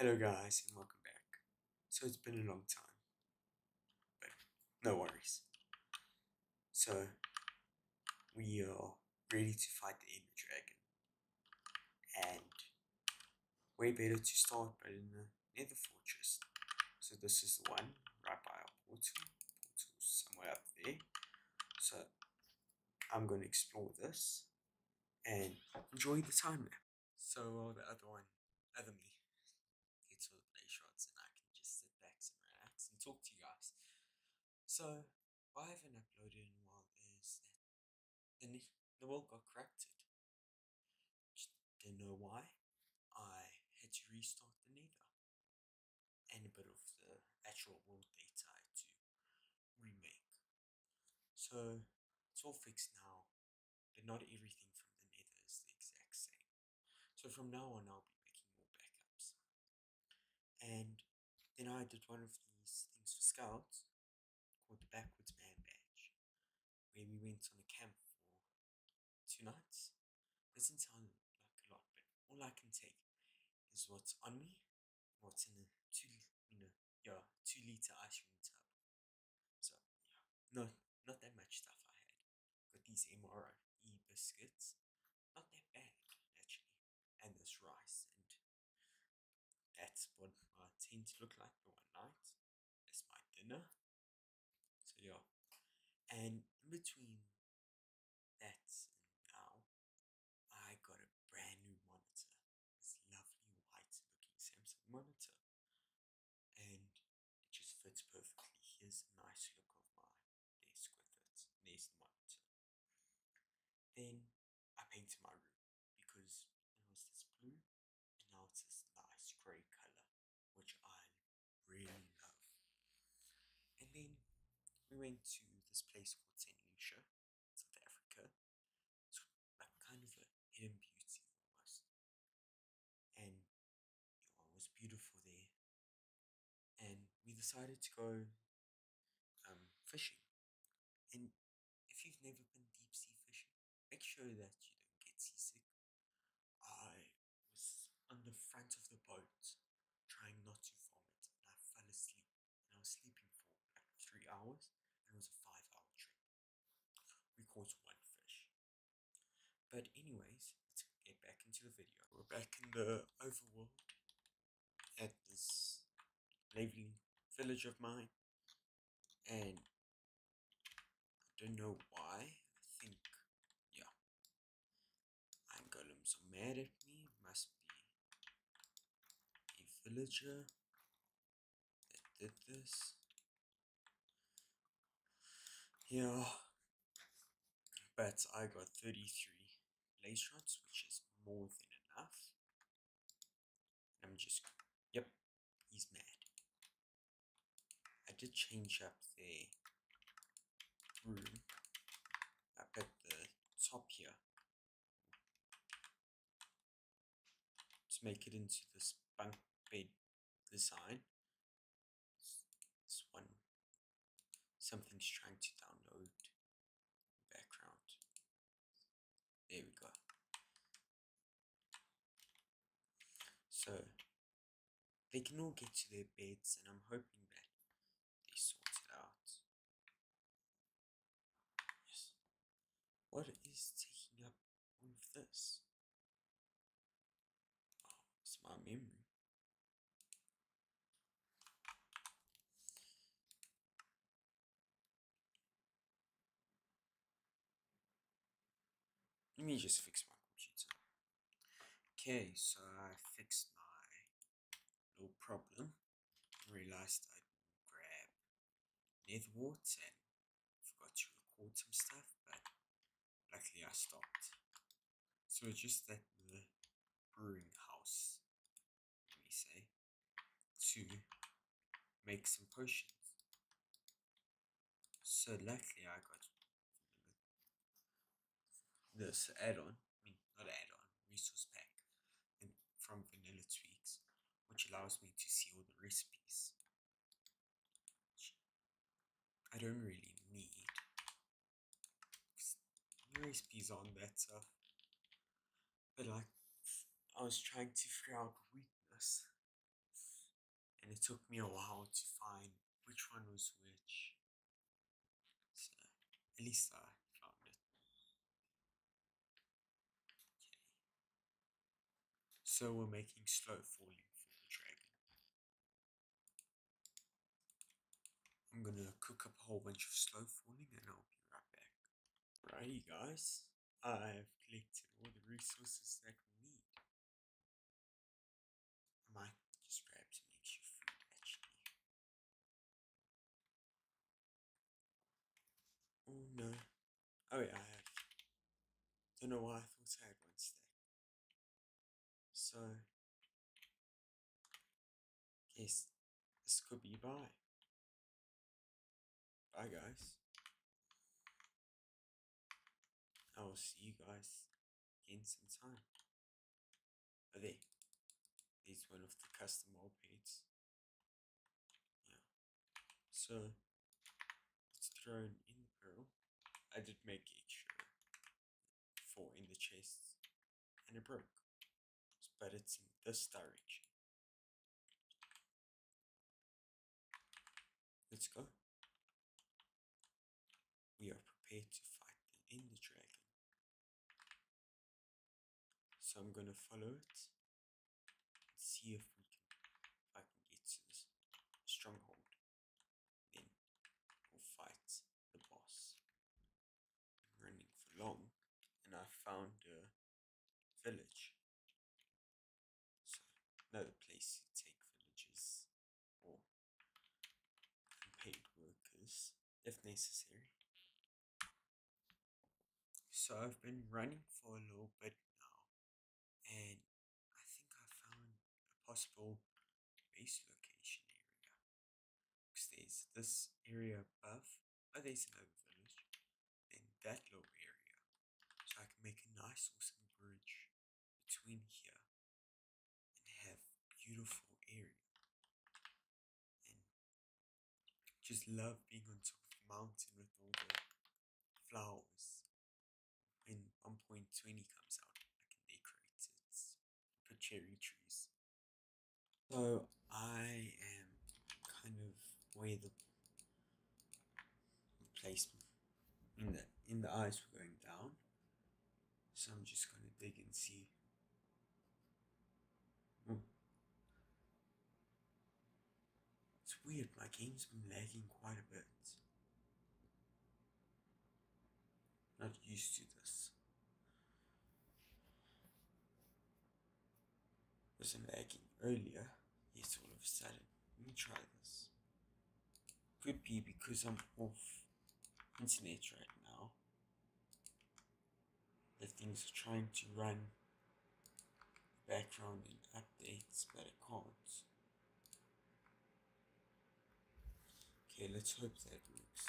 Hello, guys, and welcome back. So, it's been a long time, but no worries. So, we are ready to fight the Ender Dragon, and way better to start but in the Nether Fortress. So, this is the one right by our portal. Portal's somewhere up there. So, I'm going to explore this and enjoy the time there. So, while the other me, gets all the play shots, and I can just sit back and relax and talk to you guys. So, why I haven't uploaded in a while is that the world got corrupted. Just didn't know why. I had to restart the Nether, and a bit of the actual world data I had to remake. So, it's all fixed now, but not everything from the Nether is the exact same. So, from now on, I'll be making more backups. And then I did one of these things for scouts called the Backwoods Man Badge, where we went on a camp for 2 nights. Doesn't sound like a lot, but all I can take is what's on me, what's in a 2 liter ice cream tub. So yeah, not that much stuff I had. Got these MRE biscuits, not that bad actually, and this rice, and that's what my tent looked like for one night. That's my dinner. So yeah, and in between that and now, I got a brand new monitor. This lovely white looking Samsung monitor. And it just fits perfectly. Here's a nice look of my desk with it. There's the monitor. Then I painted my room because it was this blue and now it's this nice grey colour, which I really love. And then we went to this place called St. Lucia, South Africa. It's like kind of a hidden beauty almost. And it was beautiful there. And we decided to go fishing. And if you've never been deep sea fishing, make sure that you don't get seasick. I was on the front of the boat trying not to vomit, and I fell asleep. And I was sleeping for like 3 hours, and it was a 5 hour trip. We caught one fish. But anyways, let's get back into the video. We're back in the overworld at this lovely village of mine, and I don't know why. I think, yeah, Iron golems are mad at me. Must be a villager that did this. Yeah, but I got 33 blaze shots, which is more than enough. I'm just, yep, he's mad. I did change up the room up at the top here to make it into this bunk bed design. This one, something's trying to download the background. There we go. So they can all get to their beds, and I'm hoping that they sort it out. Yes. What is taking up all of this? Oh, it's my memory. Let me just fix my computer. Okay, so I fixed my little problem. Realized I didn't grab netherwort and forgot to record some stuff, but luckily I stopped. So it's just that the brewing house, let me say, to make some potions. So luckily I got this add-on, I mean not add-on, resource pack from Vanilla Tweaks, which allows me to see all the recipes. I don't really need, because the recipes aren't that tough. But like, I was trying to figure out weakness. and it took me a while to find which one was which. So at least I found it. Okay. So we're making slow falling for the dragon. I'm gonna cook up a whole bunch of slow falling and I'll be right back. Alrighty guys, I've collected all the resources that we need. I might just grab some extra food actually. Oh no. Oh yeah, I have. Don't know why I thought I had one stack. So, yes, this could be bye. Bye guys. I will see you guys in some time. Oh there. There's one of the custom wallpages. Yeah. So it's thrown in the barrel. I did make extra 4 in the chest and it broke. But it's in this direction. Let's go. We are prepared to fight the Ender Dragon. So I'm gonna follow it and see if I can get to this stronghold. Then we'll fight the boss. I'm running for long and I found a village. So another place to take villages or paid workers if necessary. So I've been running for a little bit now, and I think I found a possible base location area. Because there's this area above. Oh, there's another village. Then that little area. So I can make a nice awesome bridge between here and have beautiful area. And just love being on top of the mountain with all the flowers. When 1.20 comes out, I can decorate it. Put cherry trees. So I am kind of where the place in the eyes were going down. So I'm just gonna dig and see. It's weird, my game's been lagging quite a bit. Not used to this. Wasn't lagging earlier, yes, all of a sudden. Let me try this. Could be because I'm off internet right now. The things are trying to run background and updates, but it can't. Okay, let's hope that works.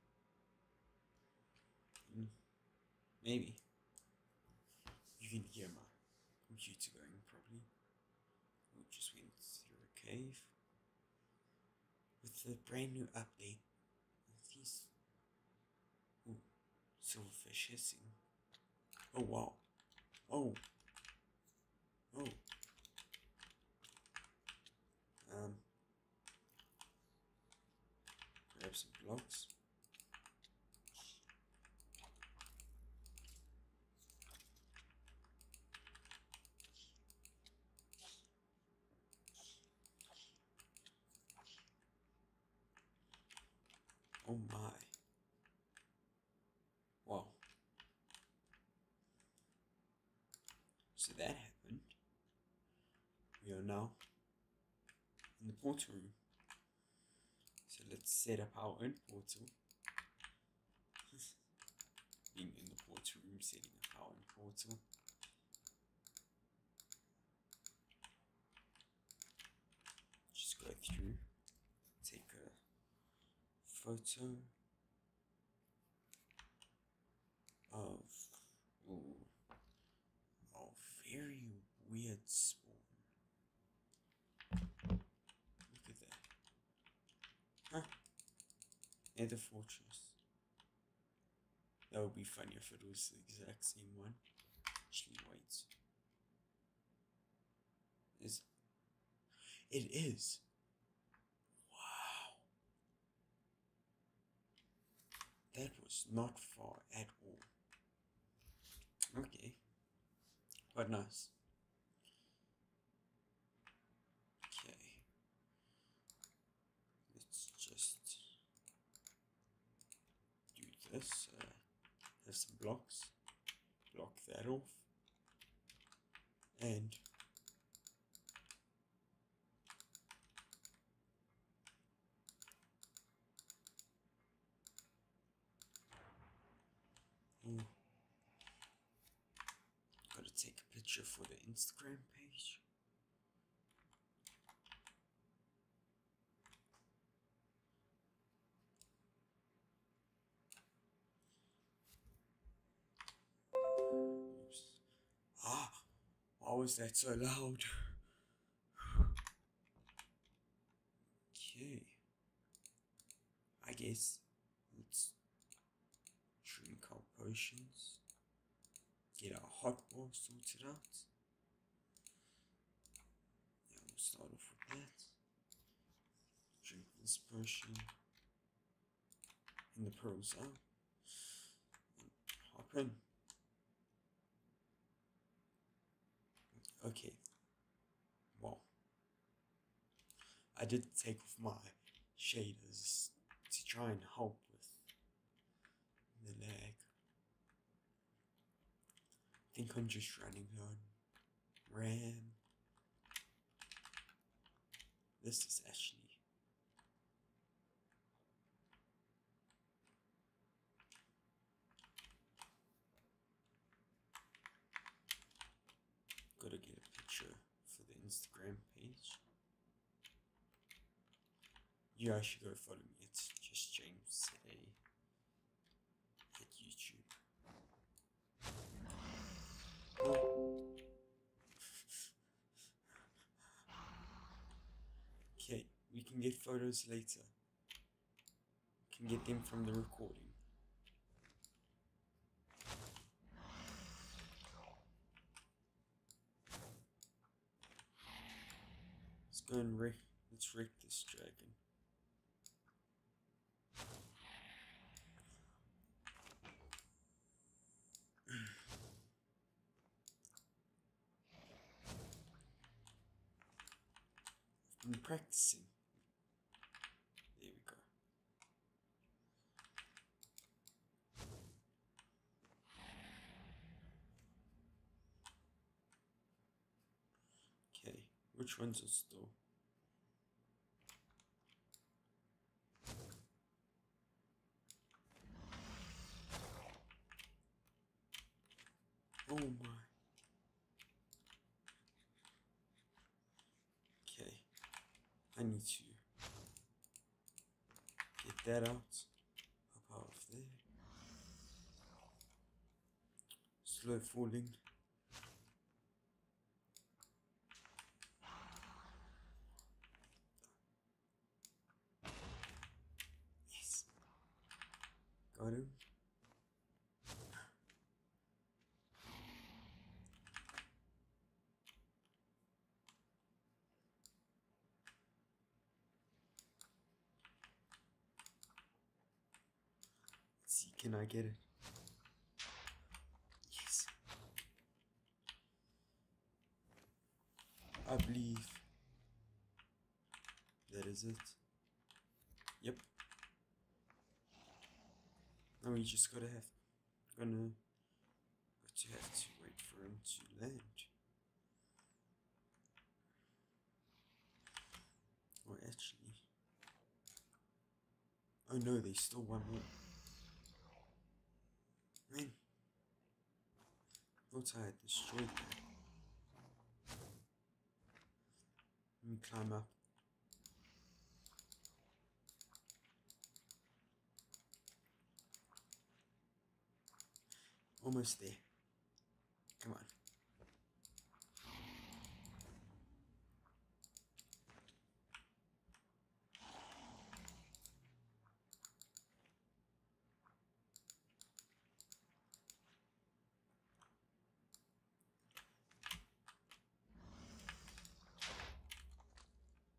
Maybe. You can hear my computer going probably. We just went through a cave. With the brand new update, these silverfish hissing. Oh wow. Oh. Oh. Grab some blocks. Oh my. Wow. So that happened. We are now in the portal room. So let's set up our own portal. Being in the portal room, setting up our own portal. Just go through, take a photo of a very weird spawn. Look at that. Huh? Nether fortress. That would be funny if it was the exact same one. Actually, wait. It is. That was not far at all. Okay. But nice. Okay. Let's just do this. Have some blocks. Block that off. And ooh, gotta take a picture for the Instagram page. Oops. Ah, why was that so loud? Okay. I guess let's drink our potions. Get our hot bar sorted out. Yeah, we'll start off with that. Drink this potion. And the pearls out. And hop in. Okay. Well, I did take off my shaders to try and help with the lag. I think I'm just running low on RAM. This is actually gotta get a picture for the Instagram page. You guys should go follow me. It's just James A at YouTube. Oh. Okay, we can get photos later. We can get them from the recording. Let's go and let's wreck this dragon. I've been practicing. There we go. Okay, which ones are still? Oh my. Okay, I need to get that out. Hop out of there. Slow falling. Yes. Got him. Let's see, can I get it? Yes. I believe that is it. Yep. Now we just have to wait for him to land. Or actually, oh no, there's still one more. Man, thought I had destroyed that. Let me climb up. Almost there. Come on.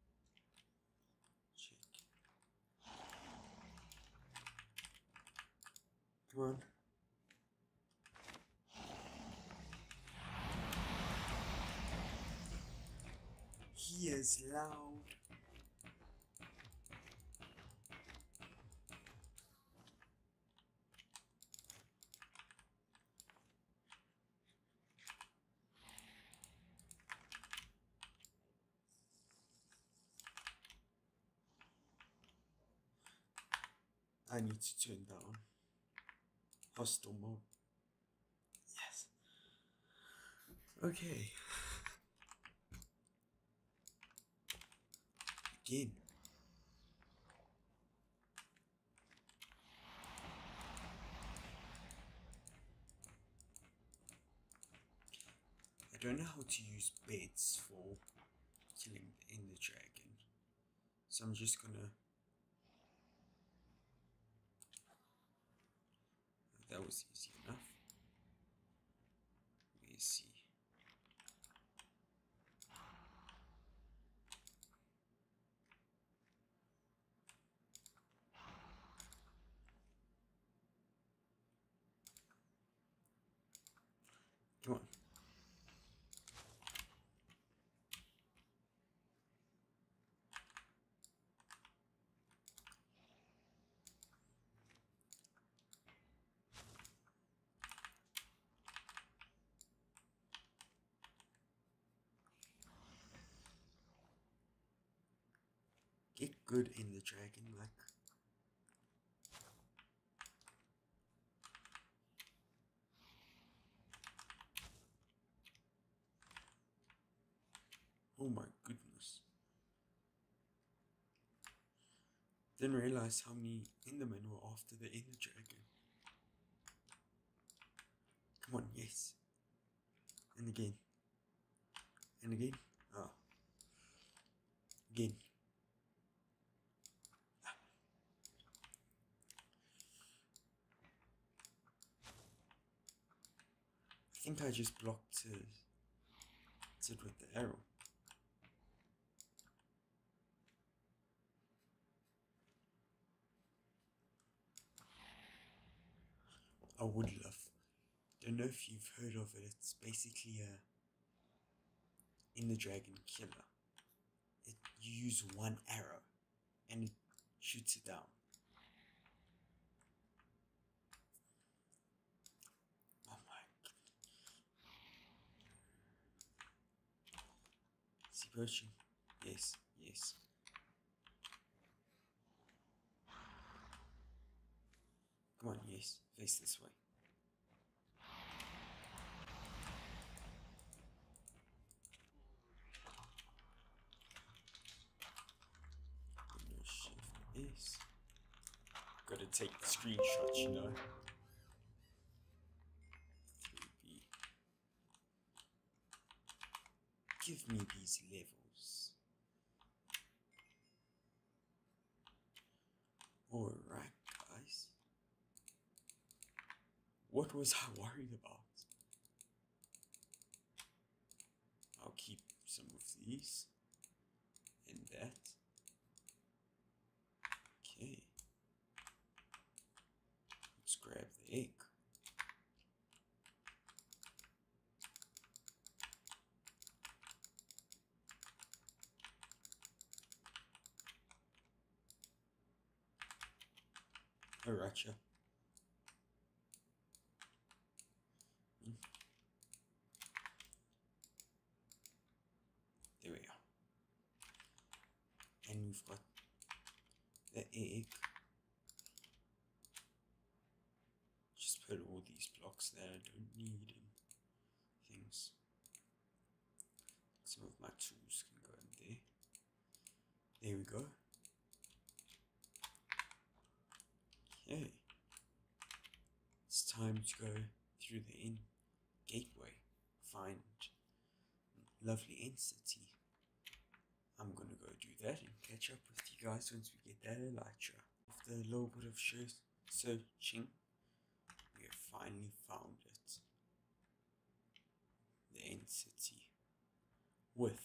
Check. he is loud. I need to turn down hostile mode. Yes. Okay. Again. I don't know how to use beds for killing the Ender Dragon, so I'm just gonna. That was easy enough. Let me see. Come on. Get good in the dragon, like. Oh my goodness. Didn't realize how many Endermen were after the Ender Dragon. Come on, yes. And again. And again. Ah. Again. Ah. I think I just blocked it with the arrow. I would love. Don't know if you've heard of it. It's basically a Ender Dragon killer. You use one arrow and it shoots it down. Oh my god. Sea poaching. Yes, yes. Come on, yes. Face this way. Shift S. Gotta take the screenshot, you know. 3B. Give me these levels. Alright, guys. What was I worried about? I'll keep some of these and that. Okay. Let's grab the egg. Alright, yeah. There we go. And we've got the egg. Just put all these blocks that I don't need and things. Some of my tools can go in there. There we go. Okay. It's time to go through the inn gateway. Find lovely End City. I'm gonna go do that and catch up with you guys once we get that elytra. After a little bit of searching, we have finally found it. The End City. With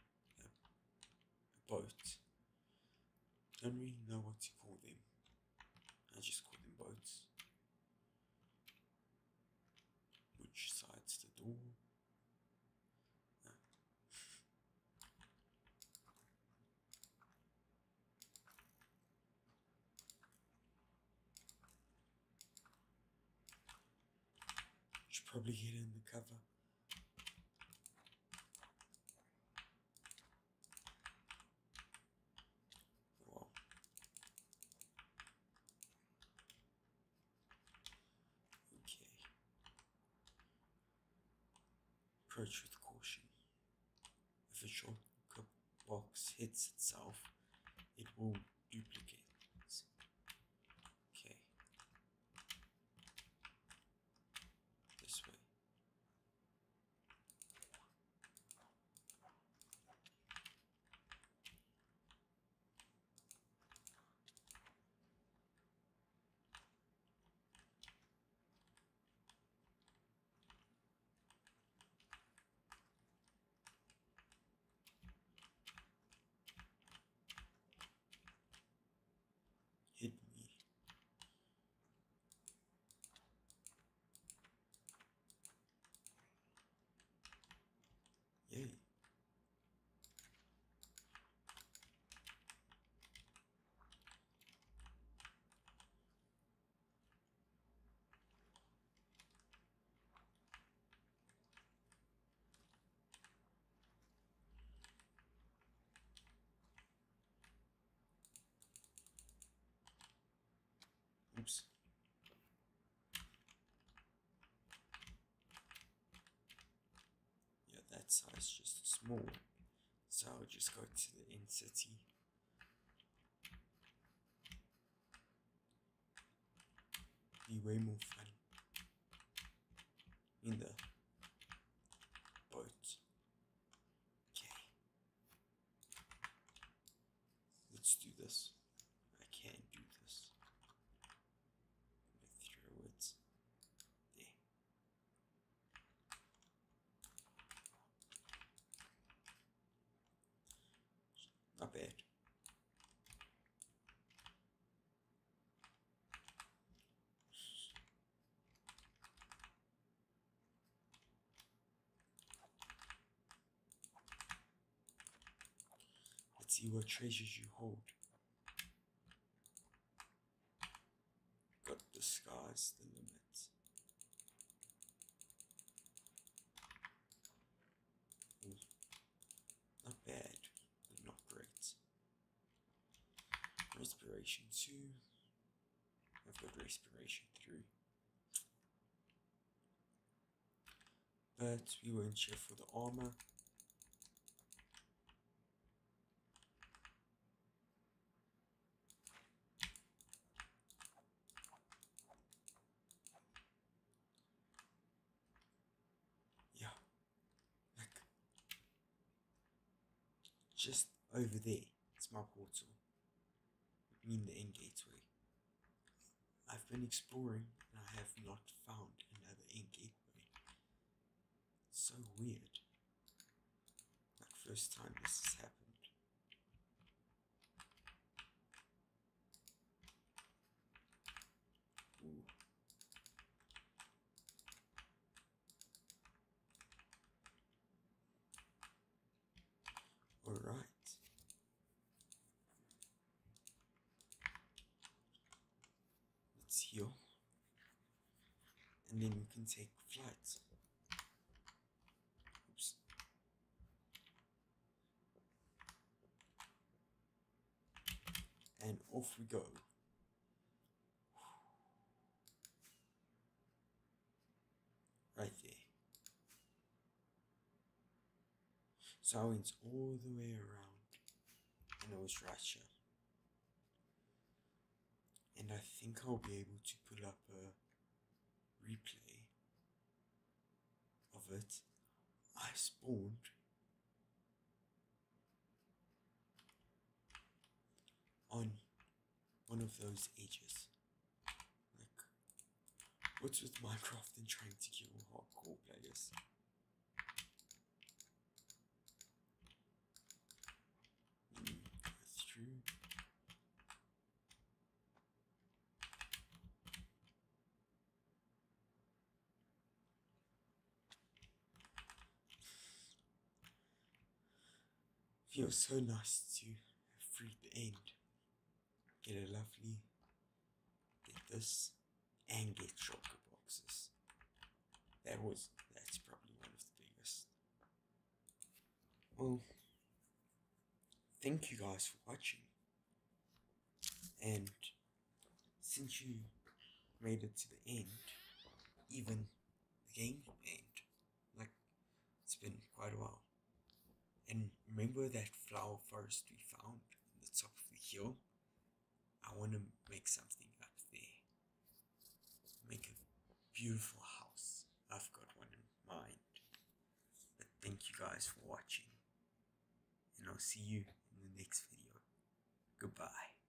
a boat. Don't really know what to call them. I just call them boats. Which side's the door? probably get in the cover. Wow. Okay. Approach with caution. If a shortcut box hits itself, it will duplicate things. Okay. This way. Hit me. Yay. Oops. Yeah, that size just small. So I'll just go to the in city. Be way more fun in the boat. Okay. Let's do this. I can do this. I'm gonna throw it there. Not bad. Let's see what treasures you hold. Got the sky's the limit. Ooh, not bad, but not great. Respiration 2. I've got respiration 3. But we won't check for the armor. Yeah, like just over there, it's my portal. I mean the end gateway. I've been exploring and I have not found another end gateway. It's so weird. Like first time this has happened. Ooh. Alright. Let's heal. And then we can take flight. Oops. And off we go. Right there. So I went all the way around and I was right here. And I think I'll be able to pull up a replay of it. I spawned on one of those edges. Like, what's with Minecraft and trying to kill hardcore players? That's true. Feels so nice to have freed the end. Get a lovely, get this, and get shulker boxes. That's probably one of the biggest. Well, thank you guys for watching, and since you made it to the end, even the game end, like, it's been quite a while. And remember that flower forest we found on the top of the hill? I want to make something up there. Make a beautiful house. I've got one in mind. But thank you guys for watching. And I'll see you in the next video. Goodbye.